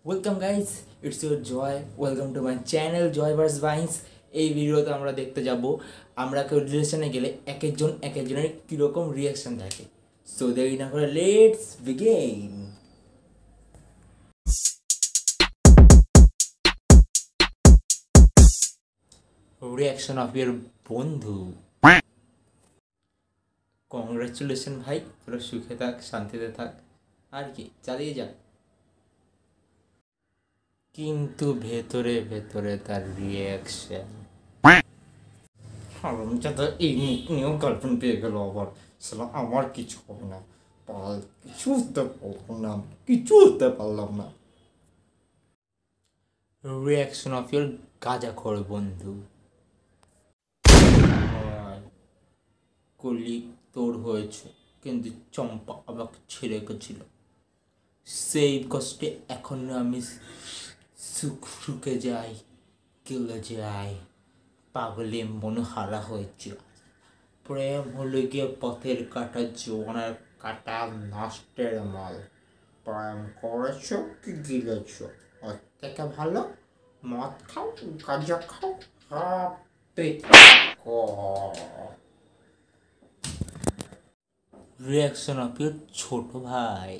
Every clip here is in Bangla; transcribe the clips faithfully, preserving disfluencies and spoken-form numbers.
Welcome guys, it's your Joy. Welcome to my channel Joy verse vines. এই ভিডিওতে আমরা দেখতে যাব আমরা কেউ রিলেশনে গেলে এক একজন এক একজনের কীরকম রিয়াকশান থাকে। সো দেরি না করে let's begin. Reaction of your বন্ধু। কংগ্রাচুলেশন ভাই, তোরা সুখে থাক, শান্তিতে থাক, আর কি চালিয়ে যা। কিন্তু ভেতরে ভেতরে তার রিয়াকশন, হারামজাদা এই মুখ নিয়েও গার্লফ্রেন্ড পেয়ে গেল আবার। সালা আমার কিছু হবে না, পাল কিছু হতে পারলাম না, কিছু হতে পারলাম না। রিয়াকশন অফ ইউর গাঁজাখোর বন্ধু। কলি তোর হয়েছে, কিন্তু চম্পা আমাকে ছেড়ে গেছিল। সেই কষ্টে এখনো আমি সুখ সুখে যাই, গেলে যাই, পাগলে মনোহারা হয়েছে। প্রেম হলো গিয়ে পথের কাটা, জোয়ানের কাটা, নষ্টের মাল। প্রেম করেছ কি গিলেছ, ওর থেকে ভালো মদ খাও, গাঁজা খাও, রিয়াকশন অফ ইউর ছোট ভাই।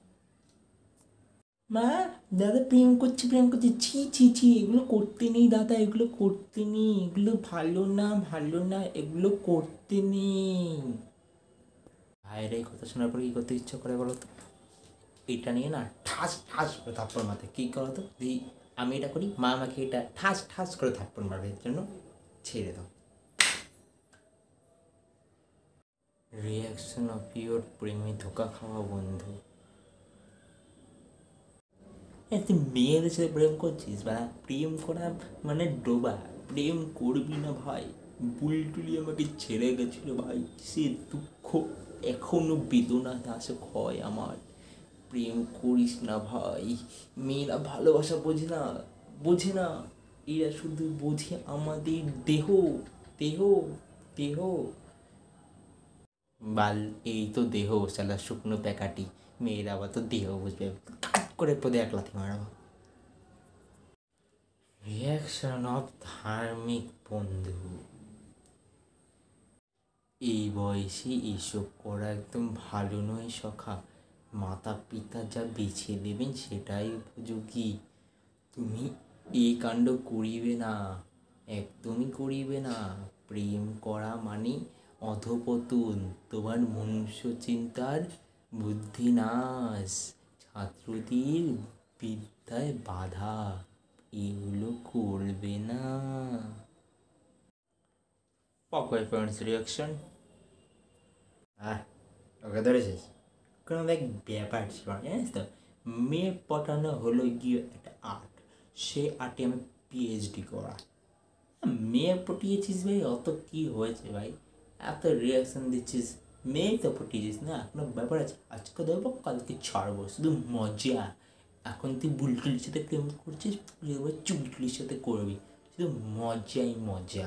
মা, দাদা প্রেম করছে প্রেম করছে ছি ছি ছি, এগুলো করতে নেই দাদা, এগুলো করতে নেই, এগুলো ভালো না ভালো না, এগুলো করতে নেই। ভাইয়ের এই কথা শোনার পর কী করতে ইচ্ছা করে বলো তো? এটা নিয়ে না ঠাস ঠাস করে থাপ্পড় মারতে। কী করো তো, যদি আমি এটা করি মা আমাকে এটা ঠাস ঠাস করে থাপ্পড় মারবে, এর জন্য ছেড়ে দাও। রিয়াকশন অফ ইউর প্রেমে ধোকা খাওয়া বন্ধু। তুই মেয়েদের সাথে প্রেম করছিস বা প্রেম করা মানে ডোবা, প্রেম করবি না ভাই। বুলটুলি আমাকে ছেড়ে গেছিল ভাই, সে দুঃখ এখনো বেদনা দাসক হয় আমার। প্রেম করিস না ভাই, মেয়েরা ভালোবাসা বোঝে না, বোঝে না, এরা শুধু বোঝে আমাদের দেহ দেহ দেহ। বাল এই তো দেহ, সালা শুকনো প্যাকাটি, মেয়েরা আবার তো দেহ বুঝবে, কাট করে পদে এক লাথি মারাবো। রিয়াকশন অফ ধার্মিক বন্ধু। এই বয়সে এসব করা একদম ভালো নয় সখা। মাতা পিতা যা বেছে দেবেন সেটাই উপযোগী। তুমি এই কাণ্ড করিবে না, একদমই করিবে না। প্রেম করা মানে অধপতন, তোমার মনুষ্য চিন্তার বুদ্ধি নাশ, ছাত্রদের বিদ্যায় বাধা, এগুলো করবে না। পকয় ফ্রেন্ডস রিয়াকশন। হ্যাঁ, ওকে ধরেছিস? কোনো এক ব্যাপার ছিল জানিস তো, মেয়ে পটানো হলো গিয়ে একটা আর্ট, সে আর্টে আমি পিএইচডি করা। মেয়ে পটিয়েছিস ভাই, অত কি হয়েছে ভাই? এত রিয়াকশন দিচ্ছিস, মেয়ে তো পটিয়েছিস না, কোনো ব্যাপার আছে? আজকে দেবো কালকে ছাড়বো, শুধু মজা। এখন তুই বুলটুলির সাথে প্রেম করছিস, চুলটুলির সাথে করবি, শুধু মজাই মজা।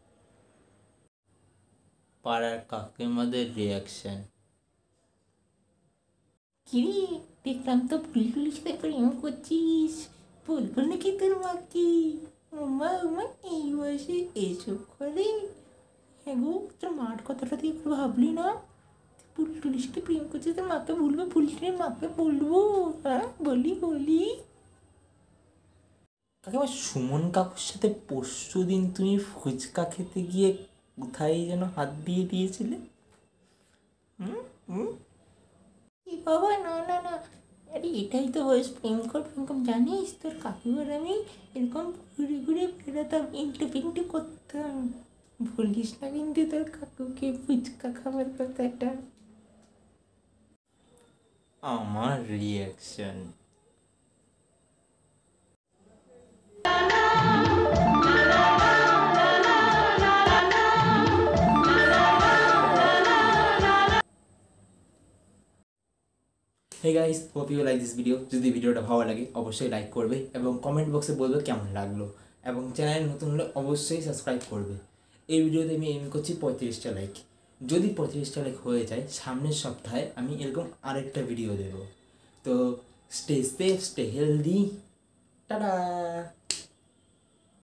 পাড়ার কাকিমাদের রিয়াকশন। কিরে, দেখলাম তো বুলটুলির সাথে প্রেম করছিস, বলবো নাকি তোর মাকে? মা মা এই বয়সে এসব করে? হ্যাঁ গো, তোর মার কথাটা তুই একটু ভাবলি না? বুলটুলির সাথে প্রেম করছিস, তোর মাকে বলবো, বুলটুলির মাকে বলবো? হ্যাঁ বলি বলি। কাকিমা, সুমন কাকুর সাথে পরশু দিন তুমি ফুচকা খেতে গিয়ে কোথায় যেন হাত দিয়ে দিয়েছিলে? হুম হুম বাবা, না না না, আরে এটাই তো বয়স, প্রেম কর প্রেম কর। জানিস তোর কাকুর আমি এরকম ঘুরে ঘুরে বেরোতাম, ইন্টু পিন্টু করতাম। বলিস না কিন্তু তোর কাকুকে ফুচকা খাবার কথাটা। আমার reaction. Hey guys, hope you like this video. যদি ভিডিওটা ভালো লাগে অবশ্যই লাইক করবে এবং কমেন্ট বক্সে বলবে কেমন লাগলো, এবং চ্যানেল নতুন হলে অবশ্যই সাবস্ক্রাইব করবে। এই ভিডিওতে আমি এম করছি পঁয়ত্রিশটা লাইক। যদি পঁয়ত্রিশটা লাইক হয়ে যায়, সামনের সপ্তাহে আমি এরকম আরেকটা ভিডিও দেব। তো Stay safe, stay healthy. Ta-da!